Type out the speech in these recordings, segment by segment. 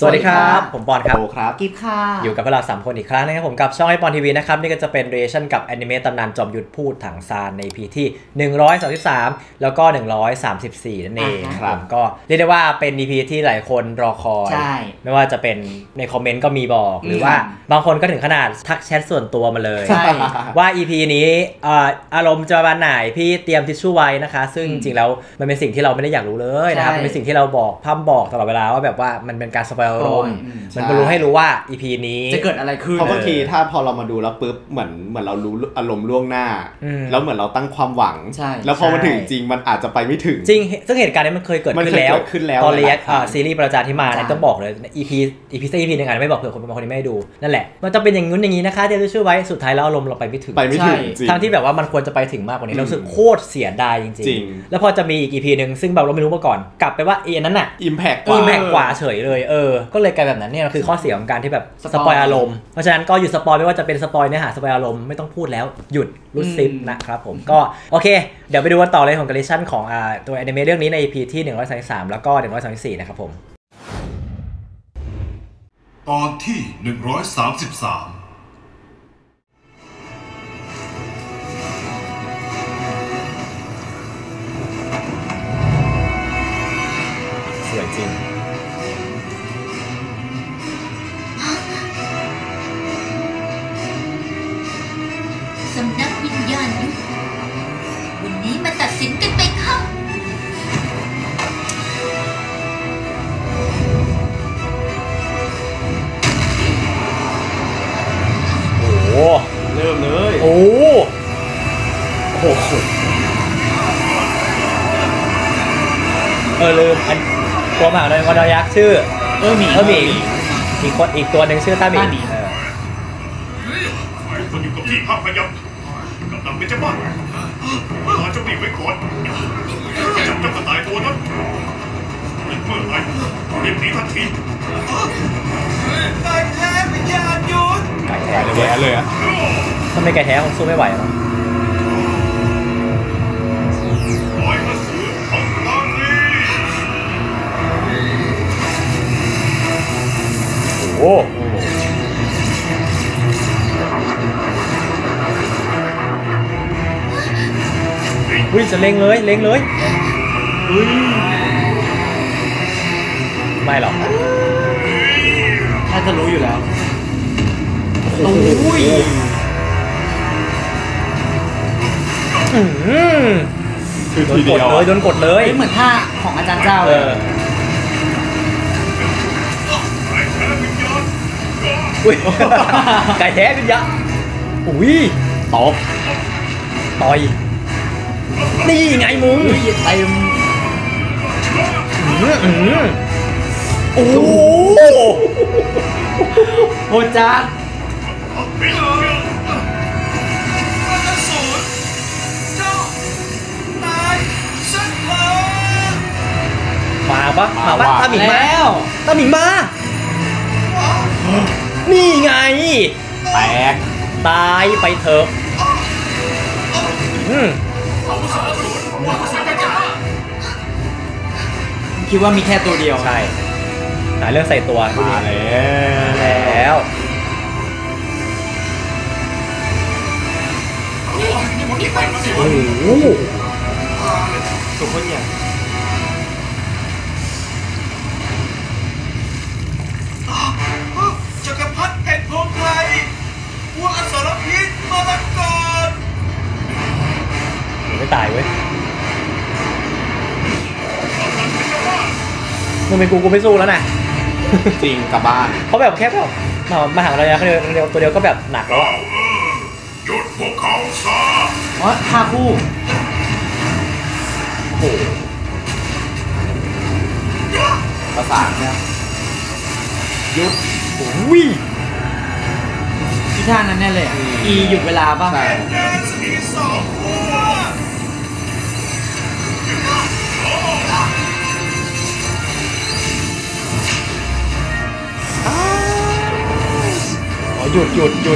สวัสดีครับผมปอนครับโอครับกิฟค่ะอยู่กับพวกเรา3คนอีกครั้งนะครับผมกับช่องไอปอนทีวีนะครับนี่ก็จะเป็นเรีแอคชั่นกับแอนิเมตตำนานจอมยุทธพูดถังซานใน EP ที่133แล้วก็134นั่นเองครับก็เรียกได้ว่าเป็น EP ที่หลายคนรอคอยไม่ว่าจะเป็นในคอมเมนต์ก็มีบอกหรือว่าบางคนก็ถึงขนาดทักแชทส่วนตัวมาเลยว่า EP นี้อารมณ์จะประมาณไหนพี่เตรียมทิชชู่ไว้นะคะซึ่งจริงๆแล้วมันเป็นสิ่งที่เราไม่ได้อยากรู้เลยนะครับมันเป็นสิ่งที่เราบอกพร่ำบอกตลอดเวลาว่าแบบว่ามันเป็นการสปอยล์อารมณ์มันรู้ให้รู้ว่า EP นี้จะเกิดอะไรขึ้นเพราะบางทีถ้าพอเรามาดูแล้วปุ๊บเหมือนเรารู้อารมณ์ล่วงหน้าแล้วเหมือนเราตั้งความหวังแล้วพอมาถึงจริงมันอาจจะไปไม่ถึงจริงซึ่งเหตุการณ์นี้มันเคยเกิดขึ้นแล้วตอนเรียกซีรีส์ประจานที่มาเนี่ยต้องบอกเลย EP นึงอาจจะไม่บอกเผื่อคนบางคนที่ไม่ได้ดูนั่นแหละมันจะเป็นอย่างนู้นอย่างนี้นะคะเดี๋ยวจะช่วยไว้สุดท้ายแล้วอารมณ์เราไปไม่ถึงทั้งที่แบบว่ามันควรจะไปถึงมากกว่านี้เราสึกโคตรเสียดายจริงๆแล้วพอจะมีอีก EP นึงซึ่งแบบเราไม่รู้มาก่อนกลับไปว่านั้นน่ะ impact กว่าเฉยเลยก็เลยกลายแบบนั้นเนี่ยคือข้อเสียของการที่แบบสปอยอารมณ์เพราะฉะนั้นก็หยุดสปอยไม่ว่าจะเป็นสปอยเนื้อหาสปอยอารมณ์ไม่ต้องพูดแล้วหยุดรุดซิปนะครับผมก็โอเคเดี๋ยวไปดูกันต่อเลยของการ์เรชั่นของตัวแอนิเมะเรื่องนี้ใน EP ที่133แล้วก็134นะครับผมตอนที่133 สวยจริงสำนักวิญญาณยุทธวันนี้มาตัดสินกันไปค่ะโอ้โหเริ่มเลยโอ้โหลืมอันตัวหมาเลยวันยักษ์ชื่อหมีอีกตัวหนึ่งชื่อต้าหมีคนอยู่กับที่ห้ามขยับกำลังเป็นเจ้าบ้านมาเจ้าหมีไว้ก่อนจับเจ้ากระต่ายตัวนั้นเมื่อไหร่รีบหนีทันทีไก่แท้วิญญาณยุทธไก่แท้เลยอะถ้าไม่ไก่แท้คงสู้ไม่ไหวหรอกปล่อยมาเสือทางล่างนี้โอ้อุ้ยจะเล็งเลยไม่หรอกน่าจะรู้อยู่แล้วโอ้ยคือทีเดียวโดนกดเลยเหมือนท่าของอาจารย์เจ้าเลยไก่แท้วิญญาณอุ้ยตบต่อยนี่ไงมึงเต็มโอ้โหจ้ามาปะตาหมิงมานี่ไงแตกตายไปเถอะคิดว่ามีแค่ตัวเดียวใช่หาเรื่องใส่ตัวมาแล้วโอ้โหสุดยอดอย่างจักรพรรดิแห่งพงไพรวัวอสรพิษมาละก่อนไม่ตายเว้ยมึงเป็นกูไม่สู้แล้วนะจริงกลับบ้านเขาแบบแค่แบบมาหาเราเดียวตัวเดียวก็แบบหนักแล้วหยุดพวกเขาซะท่าคู่โอ้ประสานนะหยุดอุ้ยที่ท่านั้นแน่เลยหยุดเวลาป่ะใช่หยุด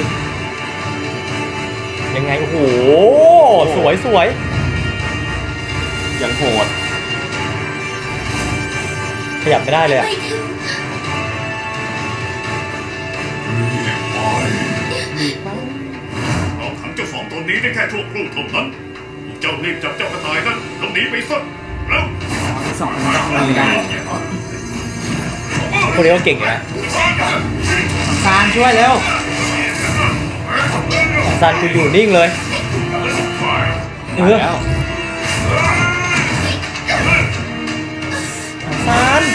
ยังไงโอ้โหสวยยังโหดขยับไม่ได้เลยอะเราขังเจ้า2ตัวนี้ได้แค่ชั่วครู่เท่านั้นเจ้ารีบจับเจ้ากระต่ายนั้นหลบหนีไปซะแล้วสองคนต้องเลยกันคนนี้ก็เก่งอยู่นะซานช่วยเร็วซันกูอยู่นิ่งเลยซัน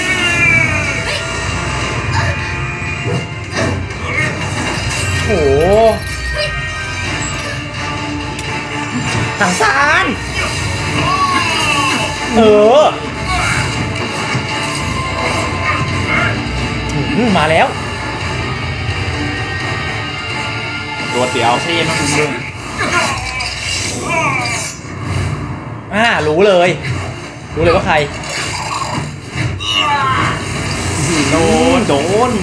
โอ้โหถังซานมาแล้วตัวเดียวใช่ยังมาคุมด้วยรู้เลยว่าใครโดน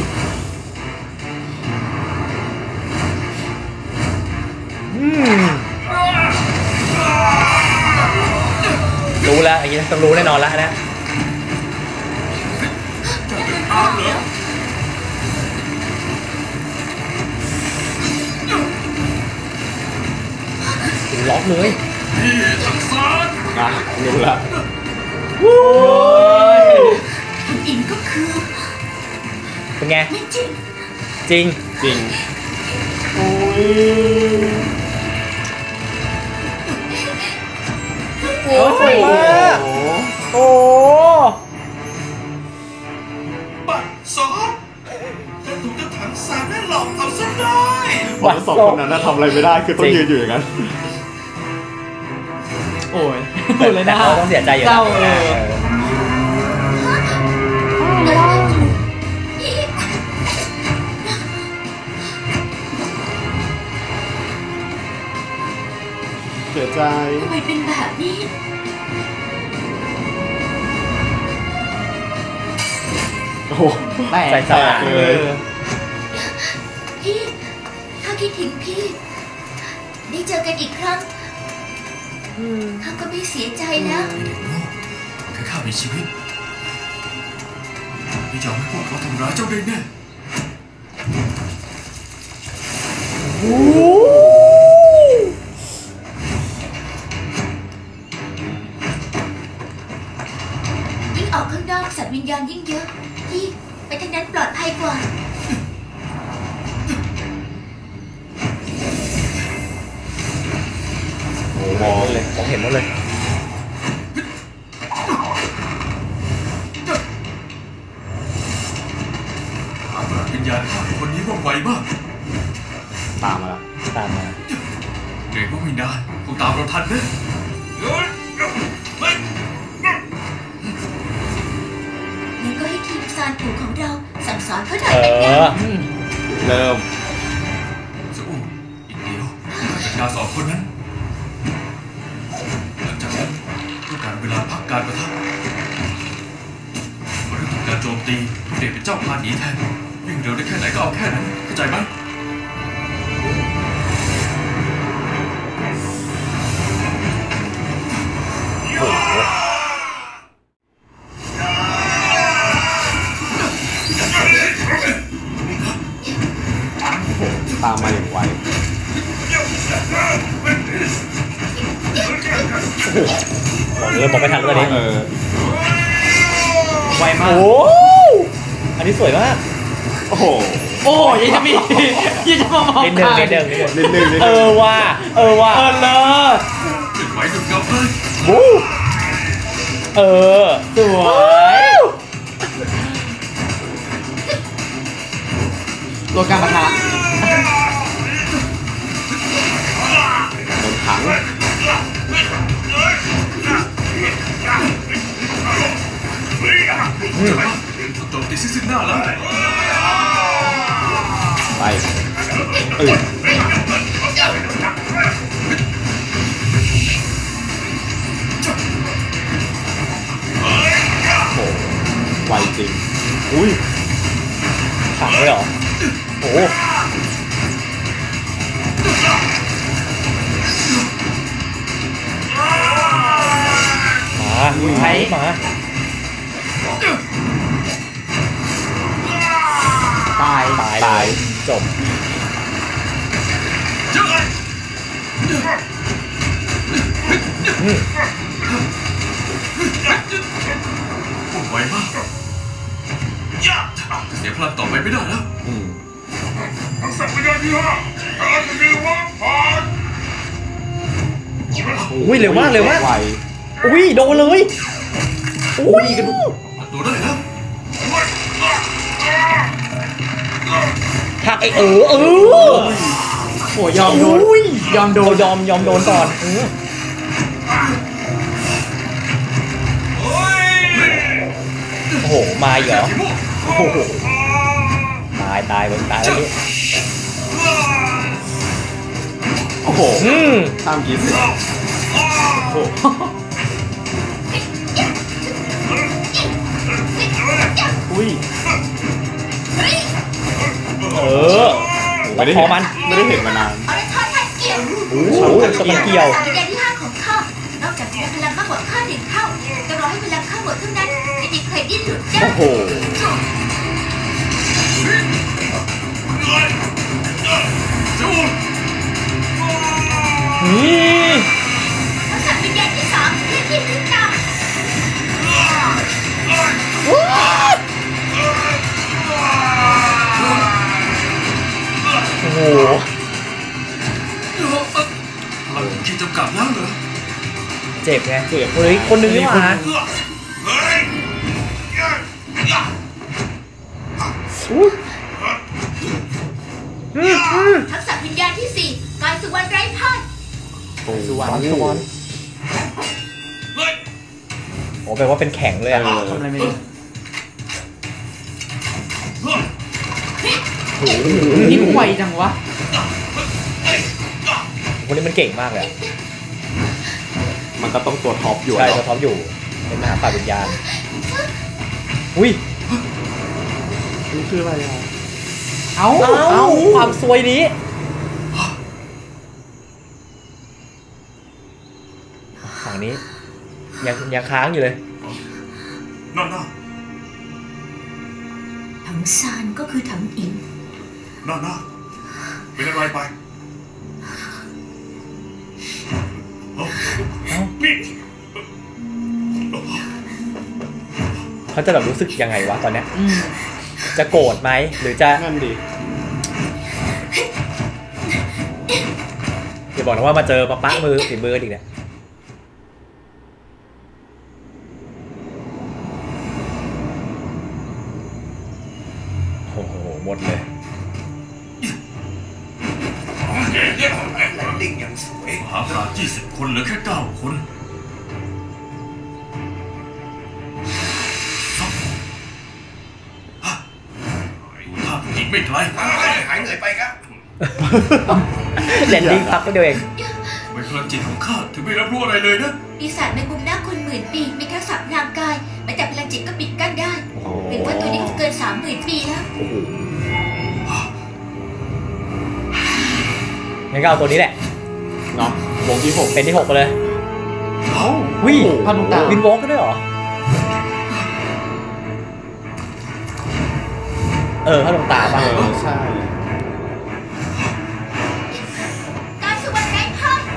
รู้แล้วอย่างนี้ต้องรู้แน่นอนแล้วนะล็อกเลยรู้ละอินก็คือเป็นไงไม่จริงจริงโอ้สวยมากโอ้บัตรซอฟถูกจะถังซานได้หลอกเอาซะได้บัตรสองคนนั้นทำอะไรไม่ได้คือต้องยืนอยู่อย่างนั้นโอ้ยเลยนะเขาต้องเสียใจอยู่เศร้าเสียใจทำไมเป็นแบบนี้โอ้โหแตกเลยพี่ถ้าคิดถึงพี่ได้เจอกันอีกครั้งเขาก็ไม่เสียใจแล้วเด็กโง่แค่ข้ามีชีวิตไม่ยอมให้พวกเขาทำร้ายเจ้าได้แน่ยิ่งออกข้างนอกสัตว์วิญญาณยิ่งเยอะพี่ไปทางนั้นปลอดภัยกว่ามองเลยผมเห็นหมดเลยวิญญาณข้าคนนี้ว่องไวมากตามมาแล้วเด็กว่าไม่นานคงตามเราทันนะงั้นก็ให้ทีมซานปู่ของเราสั่งสอนเขาหน่อยเป็นไงเริ่มจะอู้อีกเดียวจัดการ2 คนนั้นหลังจากนั้นต้องการเวลาพักการประทะเมื่อถึงการโจมตีเด็กเป็นเจ้าพานหนีแทนวิ่งเร็วได้แค่ไหนก็เอาแค่นั้นเข้าใจไหมตามมาอย่างไวบอกไม่ทันเลยไวมากโอ้อันนี้สวยมากโอ้โหยังจะมามองนิดนึงว่าเลิศไว้ดุกับเลยสวยตัวการประทะโดนขังโจมตีซึ่งหน้าแล้วไปโอ้ไวจริงอุ้ยขังเลยเหรอโอ้มาตายจจบไวมากเสียพลังต่อไปไม่ได้แล้วทักษะวิญญาณที่5การจะมีว่าผ่านอุ้ยเร็วมากเร็วมากไวอุ้ยโดนเลยอุ้ยกระดูกตัวได้แล้วหักไอ้โอ้ยอมโดนยอมโดนยอมโดนก่อนโอ้โหมาอีกเหรอโอ้โหตายมึงตายแล้วนี่โอ้โหข้ามกีสิโอ้โหอุ้ยไม่ได้พอมันไม่ได้เห็นมานานเอาละท่าท่านเกี่ยวโอ้โหสมันเกี่ยววิญญาณที่5ของข้านอกจากจะพลังมากกว่าข้า1 เท่าจะรอให้พลังข้าหมดเท่านั้นจะมีใครดิ้นหลุดได้โอ้โหทักษะวิญญาณที่3ที่พิจารณาโอ้โหเราคิดจำกัดแล้วเหรอเจ็บไงเจ็บเฮ้ยคนนึงนี่หว่าทักษะวิญญาณที่4กายสุวรรณไร้พ่ายสุวรรณโอ้แปลว่าเป็นแข็งเลยอ่ะทำอะไรไม่ได้นี่ไวจังวะคนนี้มันเก่งมากเลยมันก็ต้องตัวท็อปอยู่ใช่ตัวท็อปอยู่เป็นมหาป่าวิญญาณอุ้ยนี่คืออะไรอ่ะเอ้าความซวยนี้ฝั่งนี้ยังค้างอยู่เลยนั่นน่ะถังซานก็คือถังอินนั่นน่ะเป็นอะไรไปนี่เขาจะแบบรู้สึกยังไงวะตอนเนี้ยจะโกรธไหมหรือจะนั่นดิอย่าบอกนะว่ามาเจอมาปั้มือฝีมืออีกเนี่ยโอ้โหหมดเลยดิ่งอย่างสวยหาปราชญ์20 คนเหลือแค่ 9 คนถ้าอีกไม่ไกลหายเหนื่อยไปครับแลนดิ้งพักก็เดียวเองไม่พลังจิตของข้าถึงไม่รับรู้อะไรเลยนะปีศาจในมุมหน้าคน10,000 ปีมีทักษะพลังกายแม้แต่พลังจิตก็ปิดกั้นได้หรือว่าตัวนี้เกิน 30,000 ปีแล้วงั้นก็เอาตัวนี้แหละเนาะวงที่6 เป็นที่6ไปเลยวิพันตาวินวอล์กก็ได้เหรอพันตาป่ะใช่การสุวรรณไร้พ่าย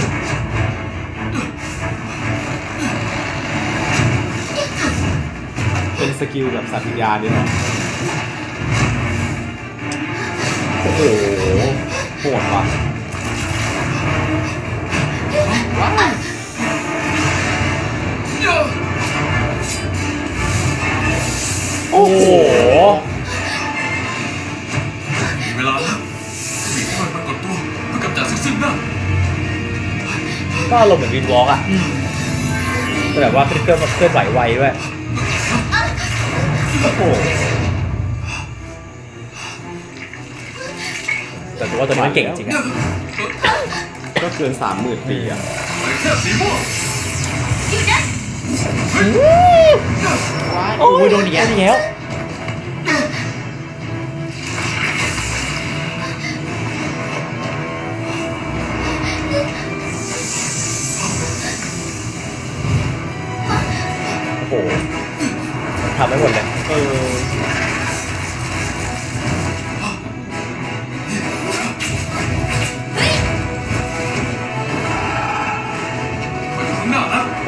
เป็นสกิลแบบสัตว์วิญญาณนี่หรอโอ้โหโหดว่ะโอ้โหมีเวลาแล้วมีคนปรากฏตัวเพื่อกำจัดซึ่งหน้าก็อารมณ์เหมือนวินวอล์กอ่ะแต่แบบว่าเคลื่อนไหวไวด้วยโอ้โหแต่ถือว่าตัวนี้มันเก่งจริงอ่ะก็เกิน 30,000 ปีอ่ะแค่สีม่วงอยู่นะโอ้ยโดนอีกแล้วโอ้โหทำไม่หมดเลย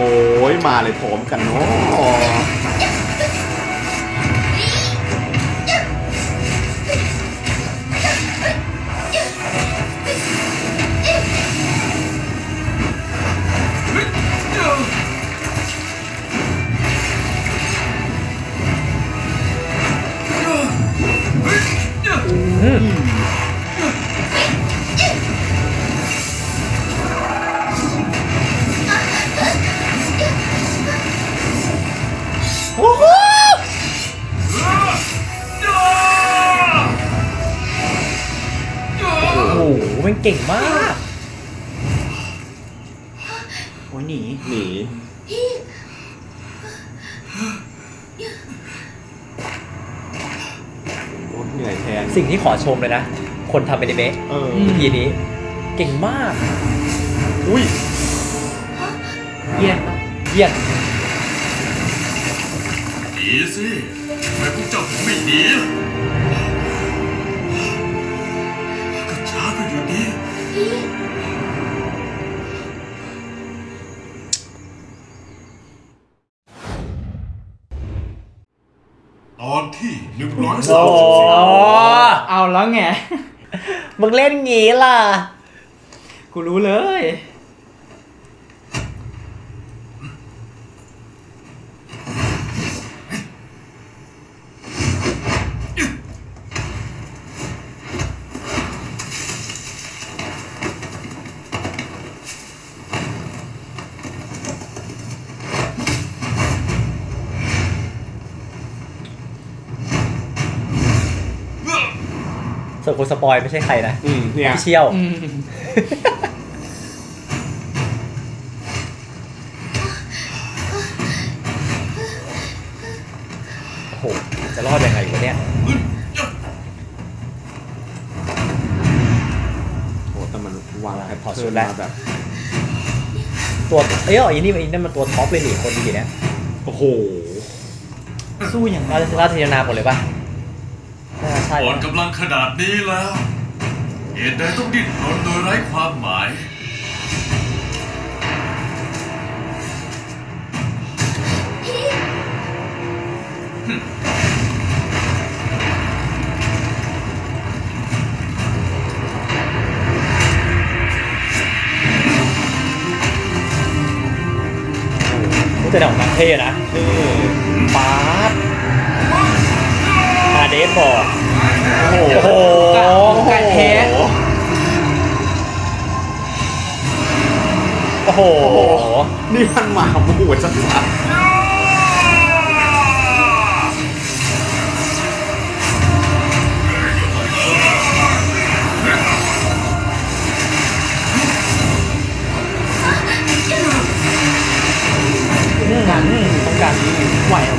อ้ยมาเลยพร้อมกันเนาะโอ้โหมันเก่งมากโอ้ยหนีโอ้เหนื่อยแทนสิ่งที่ขอชมเลยนะ คนทำอนิเมะทีนี้เก่งมากอุ้ยเยี่ยมปะเยี่ยมดีสิทำไมพวกเจ้าถึงไม่หนีก็ช้าไปอยู่ดีตอนที่134 เอาแล้วไงมึงเล่นงี้ล่ะกูรู้เลยส่วนคนสปอยไม่ใช่ใครนะเนี่ยพี่เชี่ยว โอ้โห จะรอดยังไงวะเนี่ยโอ้แต่มันวางแพทถอดเทิชุร์ดนแล้วมาแบบตัวอันนี้มันตัวท็อปเลยนี่คนดีเนี่ยโอ้โหสู้อย่างไรราชนาหมดเลยป่ะใช่อ่อนกำลังขนาดนี้แล้วเหตุใดต้องดิ้นรนโดยไร้ความหมายแต่หนังนักเท่นะป๊าดมาเดฟบอก โอ้โหไก่แท้โอ้โหนี่มันหมาหมูชัดต้องการไหวอ่ะ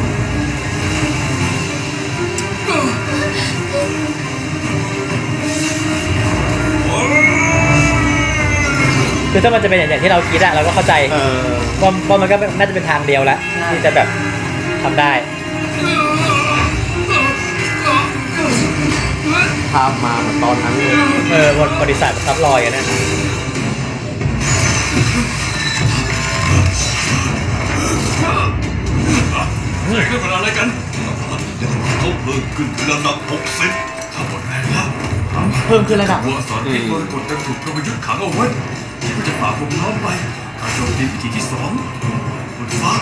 คือถ้ามันจะเป็นอย่างที่เราคิดอะเราก็เข้าใจๆว่ามันก็น่าจะเป็นทางเดียวแล้วที่จะแบบทำได้ภาพมาเหมือนตอนนั้นเลยบริษัทซับลอยกันนะแรงนั่นมันอะไรกันเขาเพิ่มขึ้นเป็นระดับ60ถ้าหมดแรงแล้วเพิ่มขึ้นระดับหัวสอนที่บริกรจะถูกพระยุทธ์ขังเอาไว้ที่ก็จะฝ่าผมล้อมไปการโจมตีวิธีที่2บนฟ้า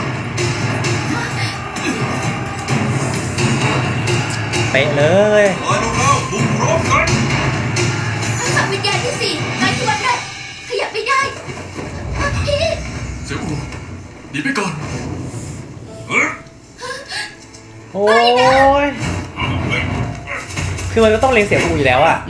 เป๊ะเลยมาดูแล้วบุกพร้อมกันทักษะวิญญาณที่4นายที่วัดได้ขยับไม่ได้พี่เสียอูหนีไปก่อนโอ้ยคือมันก็ต้องเล็งเสียงอูอยู่แล้วอะ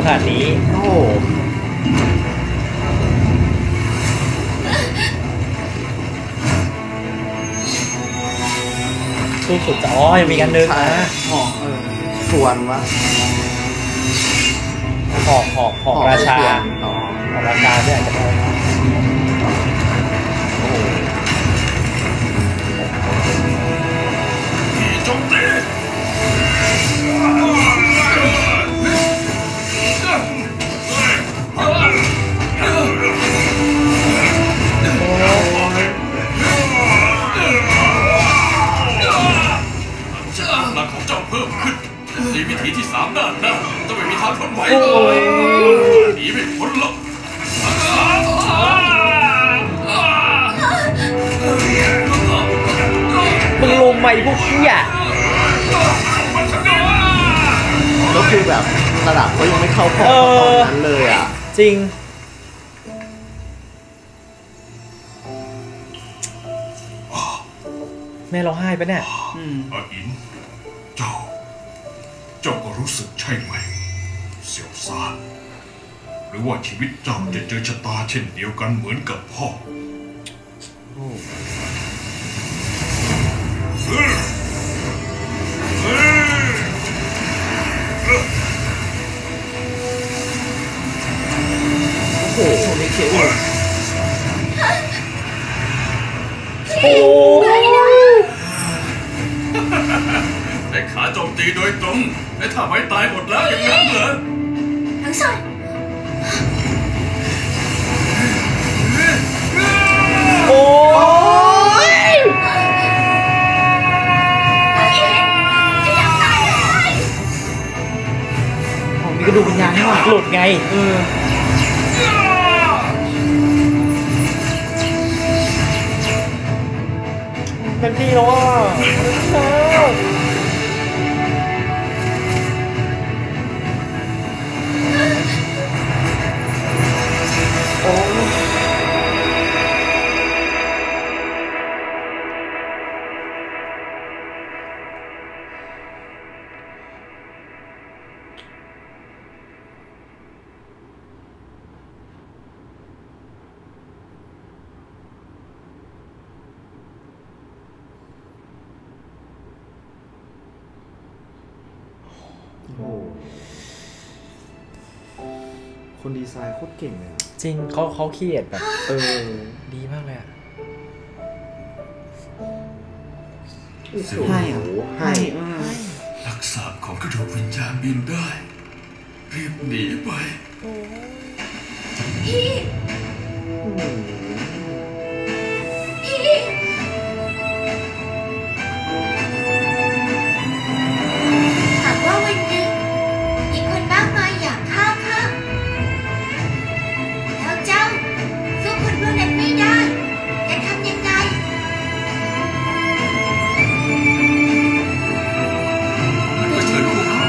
ขนาดนี้โอ้สู้สุดจะยังมีกันนึงนะชวนวะหอกราชาหอกราชาที่อาจจะเป็นโจมตีพลังของเจ้าเพิ่มขึ้นสีวิถีที่3ด้านหน้าจะไม่มีทางทนไหวหนีไม่พ้นหรอกมึงลงมาพวกเหี้ยก็คือแบบระดับก็ยังไม่เข้าพอตอนนั้นเลยอ่ะจริงแม่ร้องไห้ปะเนี่ยอาอินเจ้าก็รู้สึกใช่ไหมเสี่ยวซานหรือว่าชีวิตเจ้าจะเจอชะตาเช่นเดียวกันเหมือนกับพ่อโอ้โหไม่เขียวแต่ขาโจมตีโดยตรงและถ้าไม่ตายหมดแล้วอย่างนั้นเหรอทั้งสองโอ้ยมีกระดูกวิญญาณให้ว่ะหลุดไงเป็นที่แล้วอ่ะโอ้คนดีไซน์โคตรเก่งเลยจริงเขาเขียนแบบดีมากเลยอ่ะให้ทักษะของกระดูกวิญญาณบินได้รีบหนีไปพี่หากว่าวันหนึ่งมีคนมากมายอยากฆ่าข้าแล้วเจ้าสู้คนพวกนั้นไม่ได้จะทำยังไงก็เชิญพวกเขา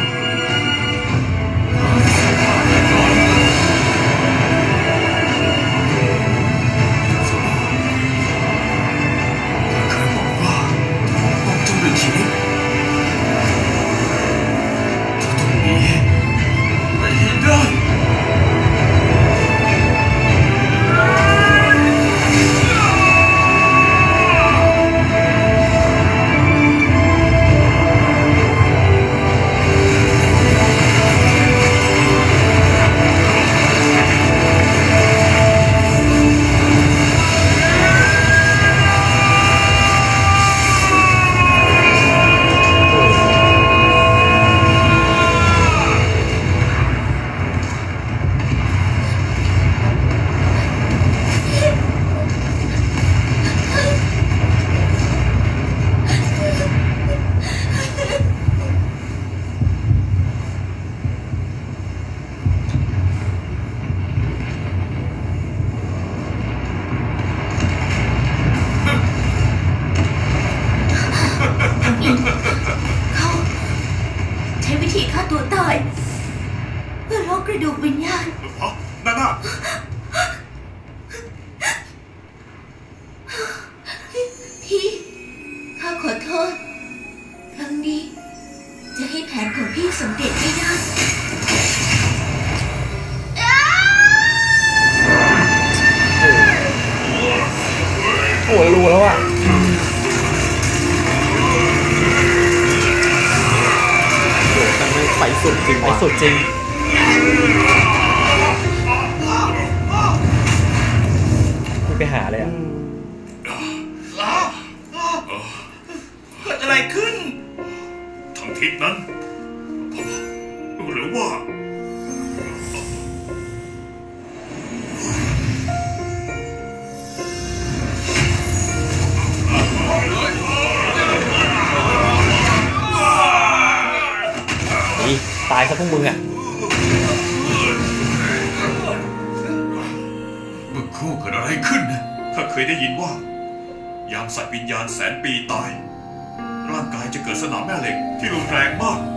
เคยบอกว่าต้องจำเป็นชีวิตจะต้องหนีไปให้ได้กระดูกวิญญาณนั่นน่ะพี่ข้าขอโทษครั้งนี้จะให้แผนของพี่สำเร็จไม่ได้โอ้ยรู้แล้วอ่ะไปสุดจริงไปสุดจริงไม่ไปหาเลยอ่ะเกิดอะไรขึ้นทางทิศนั้นหรือว่าตายซะพวกมึงอ่ะเมื่อครู่เกิดอะไรขึ้นนะข้าเคยได้ยินว่ายามสัตว์วิญญาณแสนปีตายร่างกายจะเกิดสนามแม่เหล็กที่รุนแรงมาก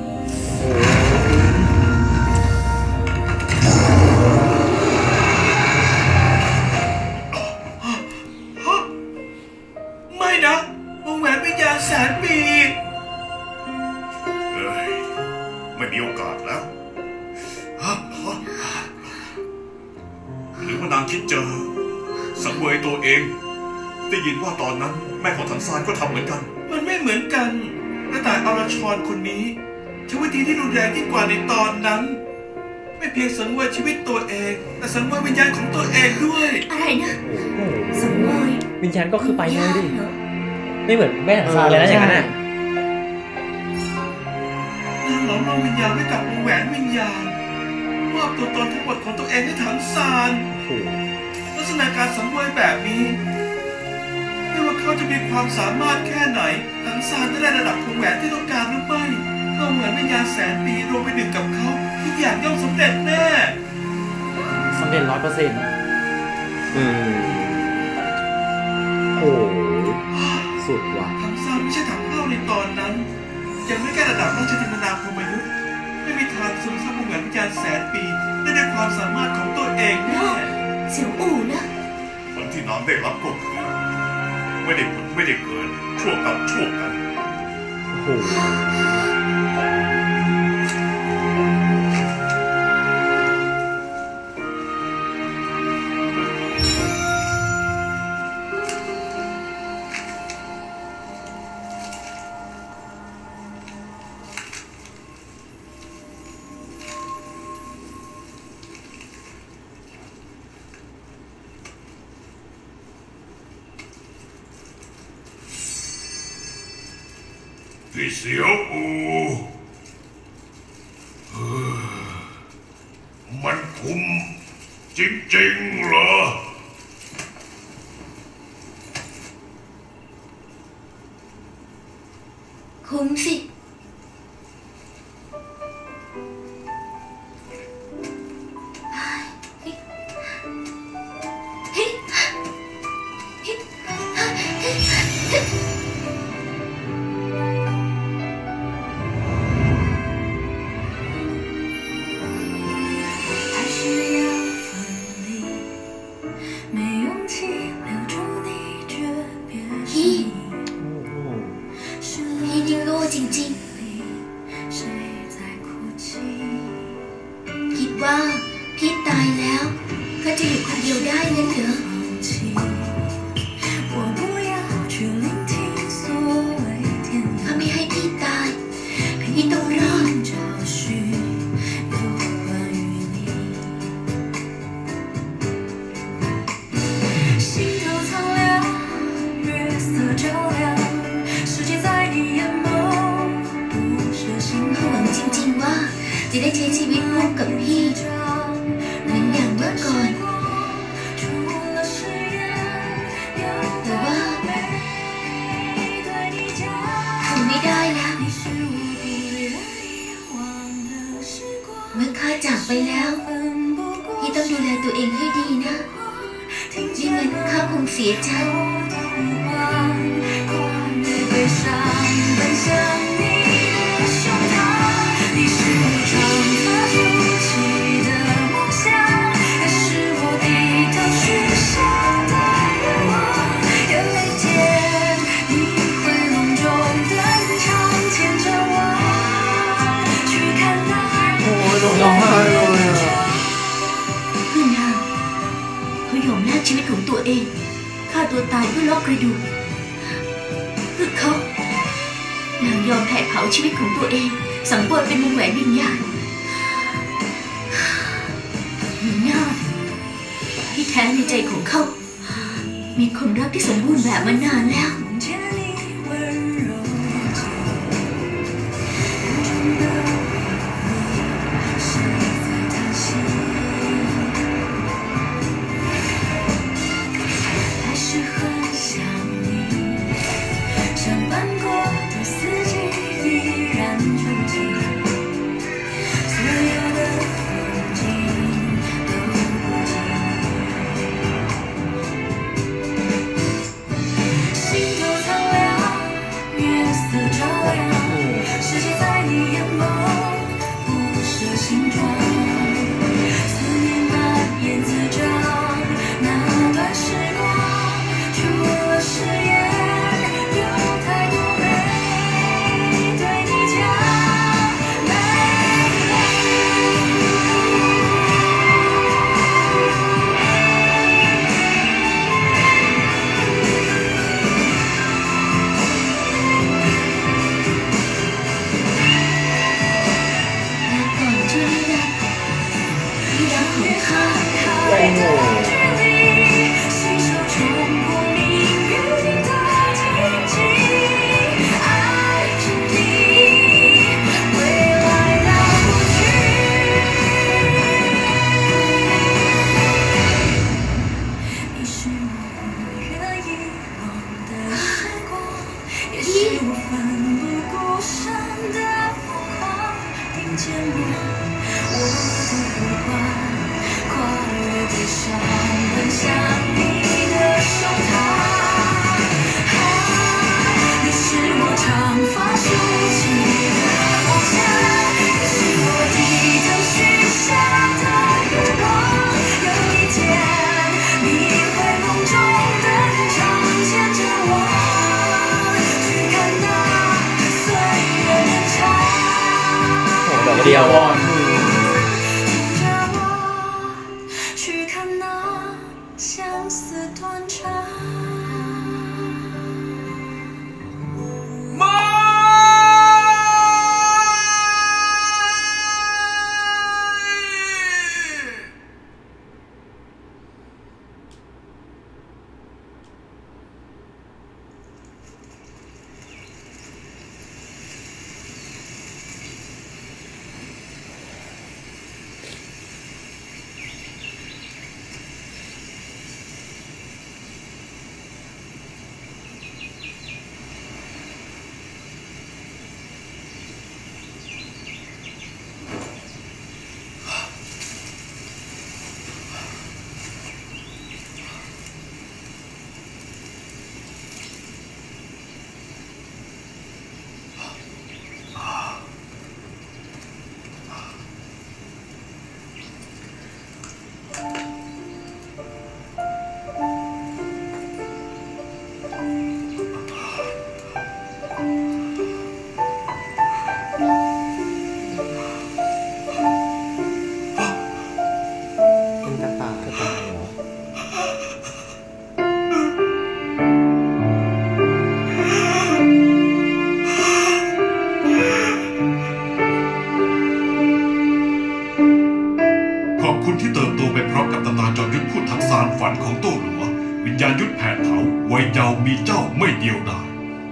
ไม่นะวงแหวนวิญญาณแสนปีไม่มีโอกาสแล้วหรือว่านางคิดเจอสังเวยตัวเองได้ยินว่าตอนนั้นแม่ของถังซานก็ทำเหมือนกันมันไม่เหมือนกันกระต่ายอรชรคนนี้ใช้วิธีที่รุนแรงยิ่งกว่าในตอนนั้นไม่เพียงสังเวยชีวิตตัวเองแต่สังเวยวิญญาณของตัวเองด้วยอะไรนะสังเวยวิญญาณก็คือไปเลยดิไม่เหมือนแม่ถังซานเลยนะอย่างนั้นน่ะนางหลอมรวมวิญญาณไว้กับวงแหวนวิญญาณมอบตัวตนทั้งหมดของตัวเองให้ถังซานลักษณะการสังเวยแบบนี้ไม่ว่าเขาจะมีความสามารถแค่ไหนถังซานจะได้ระดับวงแหวนที่ต้องการหรือไม่วงแหวนวิญญาณแสนปีรวมไปหนึ่งกับเขาทุกอย่างย่อมสำเร็จแน่สำเร็จ100% โอ้สุดว่ะถังซานไม่ใช่ถังเล่าในตอนนั้นยังไม่แก้ระดับราชธินนาพรหมยุทธ์ไม่มีทางซึมซับวงแหวนวิญญาณแสนปีได้ด้วยความสามารถของตัวเองแน่เสี่ยวอู่นะผลที่น้องได้รับก็คือไม่ได้ผลไม่ได้เกินชั่วกับชั่วกันโอ้โหพี่เสี่ยวอูมันคุ้มจริงๆเหรอคุ้มสิจริงๆคิดว่าพี่ตายแล้วก็จะอยู่คนเดียวได้งั้นเหรอถ้าไม่ให้พี่ตายพี่ต้องรอดจะได้ใช้ชีวิตร่วมกับพี่เหมือนอย่างเมื่อก่อนแต่ว่าคงไม่ได้แล้วเมื่อข้าจากไปแล้วพี่ต้องดูแลตัวเองให้ดีนะไม่งั้นข้าคงเสียใจร้องไห้เลยเพื่อนางเขายอมแลกชีวิตของตัวเองข้าฆ่าตัวตายเพื่อลบกระดูกเพื่อเขานางยอมแผดเผาชีวิตของตัวเองสังเวยเป็นวงแหวนวิญญาณมีหน้าที่แท้ในใจของเขามีคนรักที่สมบูรณ์แบบมานานแล้วเดียวฝันของโต้หลัววิญญาณยุทธแผดเผาวัยเยาว์มีเจ้าไม่เดียวดาย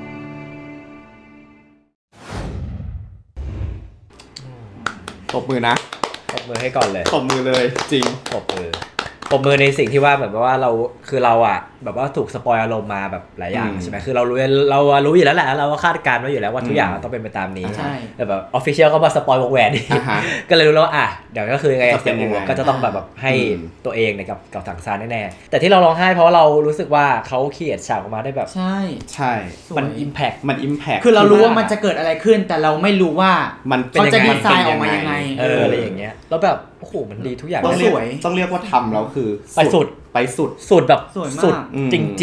ตบมือนะตบมือให้ก่อนเลยตบมือเลยจริงตบมือในสิ่งที่ว่าแบบว่าเราคือเราอ่ะแบบว่าถูกสปอยอารมณ์มาแบบหลายอย่างใช่ไหมคือเรารู้อยู่แล้วแหละเราก็คาดการณ์ไว้อยู่แล้วว่าทุกอย่างต้องเป็นไปตามนี้แต่แบบออฟฟิเชียลก็มาสปอยวงแหวนก็เลยรู้แล้วอ่ะเดี๋ยวก็คือไงเสียงก็จะต้องแบบให้ตัวเองเนี่ยกับถังซานแน่ๆแต่ที่เราร้องไห้เพราะเรารู้สึกว่าเขาเขียนฉากออกมาได้แบบใช่มันอิมแพคคือเรารู้ว่ามันจะเกิดอะไรขึ้นแต่เราไม่รู้ว่าเขาจะดีไซน์ออกมายังไงอะไรอย่างเงี้ยแล้วแบบโอ้โหมันดีทุกอย่างต้องเรียกว่าทำแล้วคือไปสุดแบบสุดจริงๆอ่ะ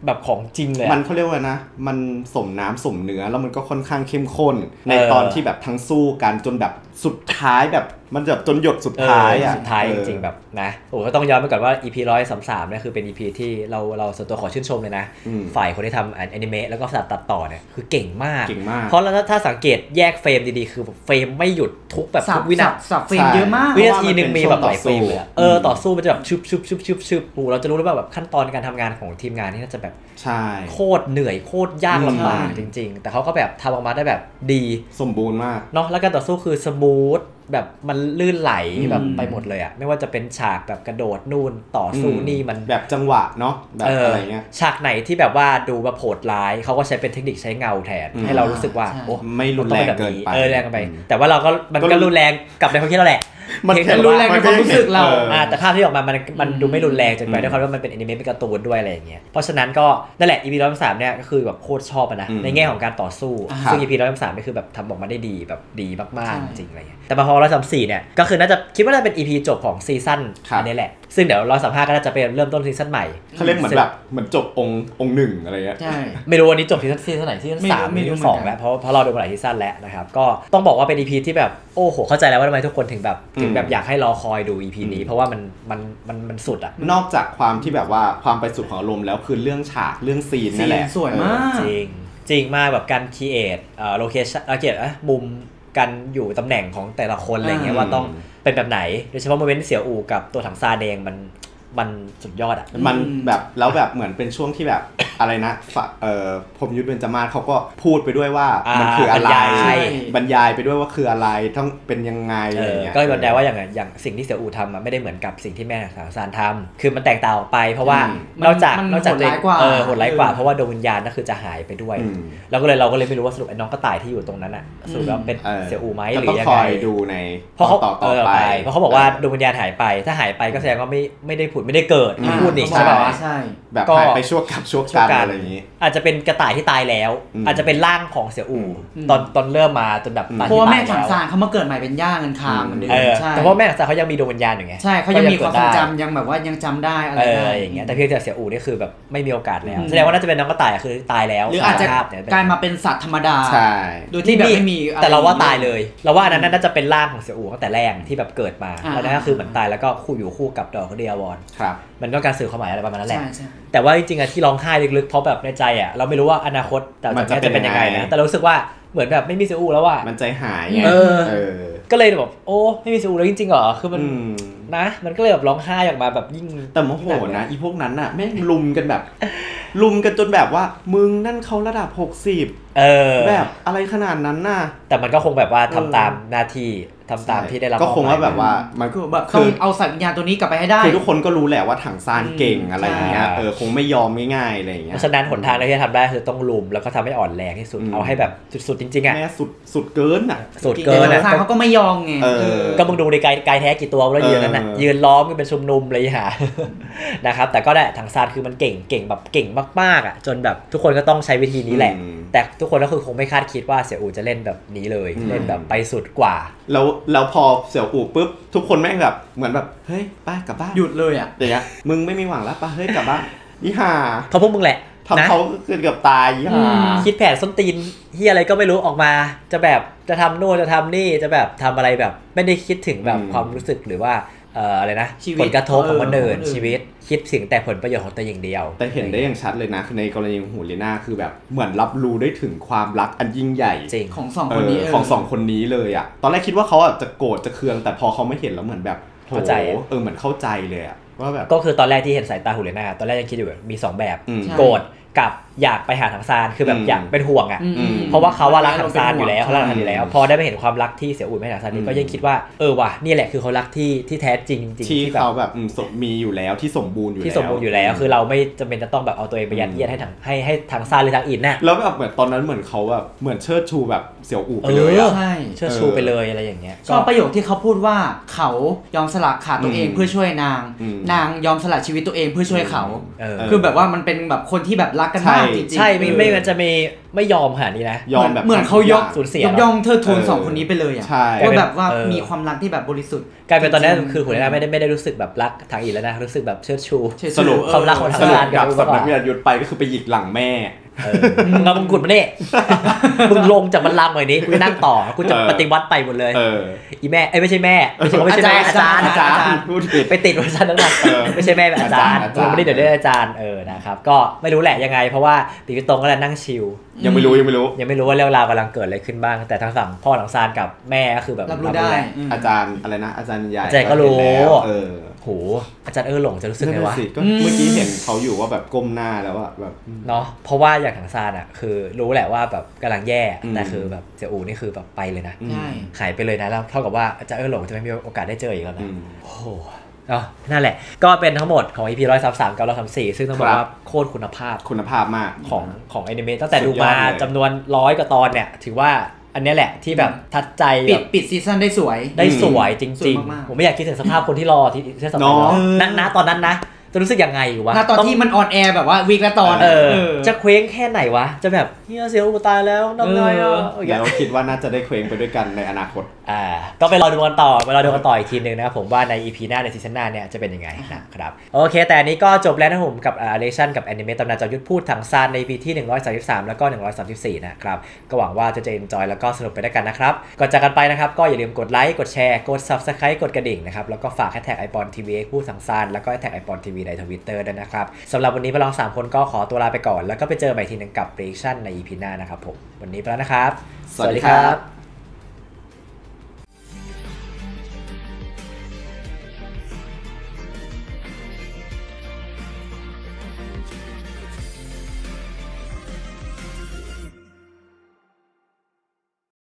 แบบของจริงเลยมันเขาเรียกว่านะมันสมน้ำสมเนื้อแล้วมันก็ค่อนข้างเข้มข้นในตอนที่แบบทั้งสู้กันจนแบบสุดท้ายแบบมันแบบจนหยดสุดท้ายสุดท้ายจริงๆแบบนะโอ้ก็ต้องย้อนไปก่อนว่า EP 133เนี่ยคือเป็น EP ที่เราส่วนตัวขอชื่นชมเลยนะฝ่ายคนที่ทำแอนิเมะแล้วก็ตัดต่อเนี่ยคือเก่งมากเพราะถ้าสังเกตแยกเฟรมดีๆคือเฟรมไม่หยุดทุกแบบทุกวินาทีสับเฟรมเยอะมากวินาทีนึงมีแบบหลายเฟรมเลยต่อสู้มันจะแบบชุบเราจะรู้ได้ว่าแบบขั้นตอนการทำงานของทีมงานนี่น่าจะแบบโคตรเหนื่อยโคตรยากลำบากจริงๆแต่เขาก็แบบทำออกมาได้แบบดีสมบูรณ์มากเนาะแล้วการต่อสู้คือสมูทแบบมันลื่นไหลแบบไปหมดเลยอะไม่ว่าจะเป็นฉากแบบกระโดดนู่นต่อสู้นี่มันแบบจังหวะเนาะแบบอะไรเงี้ยฉากไหนที่แบบว่าดูแบบโหดร้ายเขาก็ใช้เป็นเทคนิคใช้เงาแทนให้เรารู้สึกว่าโอ้ไม่รุนแรงเกินไปแรงไปแต่ว่าเราก็มันก็รุนแรงกับในความคิดเราแหละมันรุนแรงในความรู้สึกเราแต่ภาพที่ออกมามันดูไม่รุนแรงจนไปด้วยความว่ามันเป็นแอนิเมะเป็นการ์ตูนด้วยอะไรอย่างเงี้ยเพราะฉะนั้นก็นั่นแหละ EP 133เนี่ยก็คือแบบโคตรชอบนะในแง่ของการต่อสู้ซึ่ง EP 133นี่คือแบบทำออกมาได้ดีแบบดีมากๆจริงอะไรเงี้ยแต่พอ134เนี่ยก็คือน่าจะคิดว่าน่าจะเป็น EP จบของซีซั่นอันนี้แหละซึ่งเดี๋ยว135ก็น่าจะเป็นเริ่มต้นซีซั่นใหม่เขาเล่นเหมือนแบบเหมือนจบองค์หนึ่งอะไรเงี้ยใช่ไม่รู้วันนี้จบซีซั่นไหนซีซั่น3ซีซั่น2แล้วเพราะเราดูมาหลายซีซั่นแล้วนะครับก็ต้องบอกว่าเป็น EP ที่แบบโอ้โหเข้าใจแล้วว่าทำไมทุกคนถึงแบบอยากให้รอคอยดู EP นี้เพราะว่ามันสุดอ่ะนอกจากความที่แบบว่าความไปสุดของอารมณ์แล้วคือเรื่องฉากเรื่องซีนนั่นแหละสวยมากจริงมากแบบการครีเอทโลเคชั่นมุมกันอยู่ตำแหน่งของแต่ละคนอะไรเงี้ยว่าต้องเป็นแบบไหนโดยเฉพาะโมเมนต์เสี่ยวอู่กับตัวถังซาแดงมันสุดยอดอ่ะมันแบบแล้วแบบเหมือนเป็นช่วงที่แบบอะไรนะพรหมยุทธเบญจมาศเขาก็พูดไปด้วยว่ามันคืออะไรบรรยายไปด้วยว่าคืออะไรต้องเป็นยังไงอะไรเงี้ยก็บรรยายว่าอย่างสิ่งที่เสี่ยวอู่ทำไม่ได้เหมือนกับสิ่งที่แม่ถังซานทำคือมันแตกต่างออกไปเพราะว่านอกจากโหดร้ายกว่าเพราะว่าดวงวิญญาณก็คือจะหายไปด้วยเราก็เลยไม่รู้ว่าสรุปไอ้น้องกระต่ายที่อยู่ตรงนั้นอ่ะสรุปแล้วเป็นเสี่ยวอู่ไหมหรือยังไงต้องคอยดูในต่อไปเพราะเขาบอกว่าดวงวิญญาณหายไปถ้าหายไปก็แสดงว่าไม่ได้ผุดไม่ได้เกิดพูดนี่ใช่ป่ะใช่แบบหายไปชั่วกันอะไรอย่างนี้อาจจะเป็นกระต่ายที่ตายแล้วอาจจะเป็นร่างของเสี่ยวอู่ตอนเริ่มมาจนแบบเพราะว่าแม่ถังซานเขามาเกิดใหม่เป็นย่าเงินคามเหมือนเดิมใช่แต่เพราะแม่ถังซานเขายังมีดวงวิญญาณอยู่ไงใช่เขายังมีความทรงจำยังแบบว่ายังจำได้อะไรได้อย่างเงี้ยแต่เพียงแต่เสี่ยวอู่นี่คือแบบไม่มีโอกาสแล้วแสดงว่าน่าจะเป็นน้องกระต่ายคือตายแล้วหรืออาจจะกลายมาเป็นสัตว์ธรรมดาโดยที่แบบไม่มีแต่เราว่าตายเลยเราว่าอันนั้นน่าจะเป็นร่างของเสี่ยวอู่ตั้งแต่แรกที่แบบเกิดมาแล้วนั่นก็คือเหมือนตายแล้วก็อยู่คู่กับดอกเดียวอนมันก็การสื่อความหมายอะไรประมาณนั้นแหละแต่ว่าจริงๆอะที่ร้องไห้ลึกๆเพราะแบบในใจอะเราไม่รู้ว่าอนาคตแต่จะเป็นยังไงนะแต่เรารู้สึกว่าเหมือนแบบไม่มีเสี่ยวอู่แล้วอะมันใจหายไงก็เลยแบบโอ้ไม่มีเสี่ยวอู่แล้วจริงๆเหรอคือมันนะมันก็เลยแบบร้องไห้ออกมาแบบยิ่งแต่โมโหนะอีพวกนั้นอะแม่งลุมกันแบบลุมกันจนแบบว่ามึงนั่นเขาระดับ60แบบอะไรขนาดนั้นน่ะแต่มันก็คงแบบว่าทำตามหน้าที่ทำตามที่ได้รับก็คงว่าแบบว่ามันคือแบบต้องเอาสัญญาณตัวนี้กลับไปให้ได้คือทุกคนก็รู้แหละว่าถังซานเก่งอะไรอย่างเงี้ยคงไม่ยอมง่ายๆอะไรอย่างเงี้ยเพราะฉะนั้นหนทางที่จะทำได้คือต้องลุมแล้วก็ทำให้อ่อนแรงที่สุดเอาให้แบบสุดๆจริงๆอ่ะแม่สุดเกินอ่ะสุดเกินนะเขาก็ไม่ยอมไงก็มึงดูในไกลแท้กี่ตัวแล้วยืนนั้นน่ะยืนล้อมกันเป็นชุมนุมเลยฮะนะครับแต่ก็ได้ถังซานคือมันเก่งแบบเก่งมากๆอ่ะจนแบบทุกคนก็ต้องใช้วิธีนี้แหละแต่ทุกคนก็คือคงไม่คาดคิดว่าเสี่ยวอู่จะเล่นแบบนี้เลยเล่นแบบไปสุดกว่าแล้วพอเสี่ยวอู่ปุ๊บทุกคนแม่งแบบเหมือนแบบเฮ้ยไปกลับบ้านหยุดเลยอ่ะอย่างเงี้ยมึงไม่มีหวังแล้วป่ะเฮ้ยกลับบ้านยี่ห่าเพราะพวกมึงแหละทำเขาเกือบตายยี่ห่าคิดแผนส้นตีนเฮียอะไรก็ไม่รู้ออกมาจะแบบจะทำโน่นจะทำนี่จะแบบทำอะไรแบบไม่ได้คิดถึงแบบความรู้สึกหรือว่าอะไรนะผลกระทบของคนอื่นชีวิตคิดถึงแต่ผลประโยชน์ของตัวอย่างเดียวแต่เห็นได้อย่างชัดเลยนะในกรณีของหูเลน่าคือแบบเหมือนรับรู้ได้ถึงความรักอันยิ่งใหญ่ของสองคนนี้ของสองคนนี้เลยอ่ะตอนแรกคิดว่าเขาจะโกรธจะเคืองแต่พอเขาไม่เห็นแล้วเหมือนแบบเข้าใจเหมือนเข้าใจเลยอ่ะว่าแบบก็คือตอนแรกที่เห็นสายตาหูเลน่าตอนแรกยังคิดอยู่มี2แบบโกรธกับอยากไปหาถังซานคือแบบอยากเป็นห่วงอ่ะเพราะว่าเขาว่ารักถังซานอยู่แล้วเขารักถังซานอยู่แล้วพอได้ไปเห็นความรักที่เสี่ยวอู่ไม่ถังซานนี่ก็ยิ่งคิดว่าว่ะนี่แหละคือเขารักที่แท้จริงจริงที่เขาแบบมีอยู่แล้วที่สมบูรณ์อยู่แล้วคือเราไม่จำเป็นจะต้องแบบเอาตัวเองไปยัดเยียดให้ถังซานหรือทางอินน่ะแล้วแบบเหมือนตอนนั้นเหมือนเขาแบบเหมือนเชิดชูแบบเสี่ยวอู่ไปเลยใช่เชิดชูไปเลยอะไรอย่างเงี้ยชอบประโยคที่เขาพูดว่าเขายอมสละขาดตัวเองเพื่อช่วยนางยอมสละชีวิตตัวเองเพื่อช่วยเขาคือแบบว่ามันเป็นแบบคนที่แบบรักกันมากจริงๆใช่ไม่มันจะไม่ยอมขนาดนี้นะยอมแบบเหมือนเขายกสูญเสียย่องเทิดทูน2คนนี้ไปเลยอ่ะใช่ว่าแบบว่ามีความรักที่แบบบริสุทธิ์กลายเป็นตอนนี้คือคุณไม่ได้รู้สึกแบบรักทางอีแล้วนะรู้สึกแบบเชิดชูสรุปความรักของทางการกับสำนักวิทยายุทธไปก็คือไปหยิกหลังแม่เรามึงกุดมาเนี่ยมึงลงจากบัลลังก์หน่อยนี้กูนั่งต่อกูจะปฏิวัติไปหมดเลยอีแม่ไม่ใช่แม่ไม่ใช่แม่อาจารย์พูดผิดไปติดอาจารย์นั่นแหละไม่ใช่แม่เป็นอาจารย์ไม่ได้เดี๋ยวได้อาจารย์นะครับก็ไม่รู้แหละยังไงเพราะว่าตีตรงก็เลยนั่งชิลยังไม่รู้ว่าเรื่องราวกำลังเกิดอะไรขึ้นบ้างแต่ทางฝั่งพ่อหลังซานกับแม่ก็คือแบบรับรู้ได้อาจารย์อะไรนะอาจารย์ใหญ่อาจารย์ก็รู้โหอาจารย์หลงจะรู้สึกไงวะก็เมื่อกี้เห็นเขาอยู่ว่าแบบก้มหน้าแล้วว่าแบบเนาะเพราะว่าอย่างทางซานอ่ะคือรู้แหละว่าแบบกำลังแย่แต่คือแบบเสี่ยอูนี่คือแบบไปเลยนะหายไปเลยนะแล้วเท่ากับว่าอาจารย์หลงจะไม่มีโอกาสได้เจออีกแล้วนะโอ้โหนั่นแหละก็เป็นทั้งหมดของ EP 133กับ134ซึ่งต้องบอกว่าโคตรคุณภาพมากของแอนิเมะตั้งแต่ดูมาจำนวน100กว่าตอนเนี่ยถือว่าอันนี้แหละที่แบบทัดใจปิดซีซั่นได้สวยจริงๆผมไม่อยากคิดถึงสภาพคนที่รอที่เทศกาลนะตอนนั้นนะจะรู้สึกยังไงวะตอนที่มันออนแอร์แบบว่าวีคละตอนจะเคว้งแค่ไหนวะจะแบบเฮียเสียอุปตายแล้วน้ำลายแล้วคิดว่าน่าจะได้เคว้งไปด้วยกันในอนาคตก็ไปรอดูกันต่ออีกทีนึงนะครับผมว่าใน EP หน้าในซีซั่นหน้าเนี่ยจะเป็นยังไงนะครับโอเคแต่อันนี้ก็จบแล้วนะผมกับเรชั่นกับแอนิเมะตำนานจอมยุทธพูดถังซานใน EP ที่133แล้วก็134นะครับก็หวังว่าจะ enjoy แล้วก็สนุกไปด้วยกันนะครับก่อนจากกันไปนะครับก็อย่าลืมกดไลค์กดแชร์กด Subscribe กดกระดิ่งนะครับแล้วก็ฝากแฮชแท็ก iPonTV พูดถังซานแล้วก็แฮชแท็ก iPonTV ใน Twitter ด้วยนะครับสำหรับวันนี้พวกเรา3คนก็ขอตัวลาไปก่อนแล้วก็ไปเจอใหม่ทีนึงกับ reaction ใน EP หน้านะครับผมวันนี้ไปแล้วนะครับสวัสดีครับ